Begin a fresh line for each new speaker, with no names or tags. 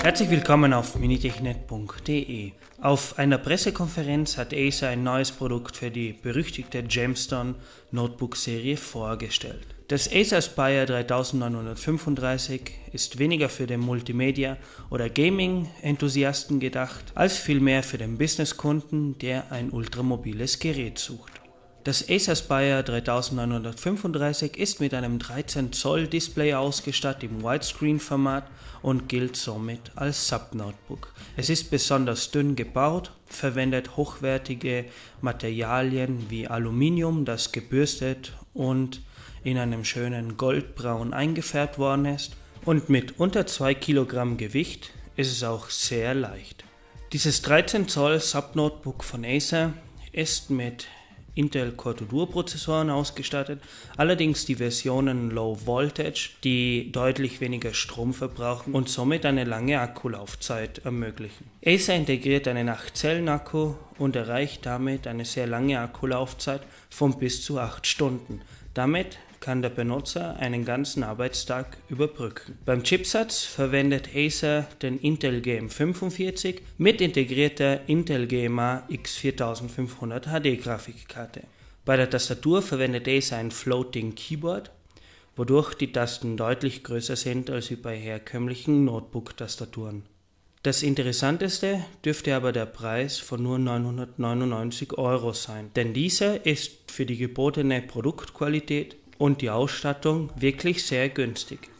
Herzlich willkommen auf minitechnet.de. Auf einer Pressekonferenz hat Acer ein neues Produkt für die berüchtigte Gemstone Notebook-Serie vorgestellt. Das Acer Aspire 3935 ist weniger für den Multimedia- oder Gaming-Enthusiasten gedacht, als vielmehr für den Businesskunden, der ein ultramobiles Gerät sucht. Das Acer Aspire 3935 ist mit einem 13 Zoll Display ausgestattet im Widescreen-Format und gilt somit als Subnotebook. Es ist besonders dünn gebaut, verwendet hochwertige Materialien wie Aluminium, das gebürstet und in einem schönen Goldbraun eingefärbt worden ist, und mit unter 2 Kilogramm Gewicht ist es auch sehr leicht. Dieses 13 Zoll Subnotebook von Acer ist mit Intel Core 2 Duo Prozessoren ausgestattet, allerdings die Versionen Low Voltage, die deutlich weniger Strom verbrauchen und somit eine lange Akkulaufzeit ermöglichen. Acer integriert einen 8-Zellen-Akku und erreicht damit eine sehr lange Akkulaufzeit von bis zu 8 Stunden. Damit kann der Benutzer einen ganzen Arbeitstag überbrücken. Beim Chipsatz verwendet Acer den Intel GM45 mit integrierter Intel GMA X4500 HD Grafikkarte. Bei der Tastatur verwendet Acer ein Floating Keyboard, wodurch die Tasten deutlich größer sind als bei herkömmlichen Notebook-Tastaturen. Das Interessanteste dürfte aber der Preis von nur 999 € sein, denn dieser ist für die gebotene Produktqualität und die Ausstattung wirklich sehr günstig.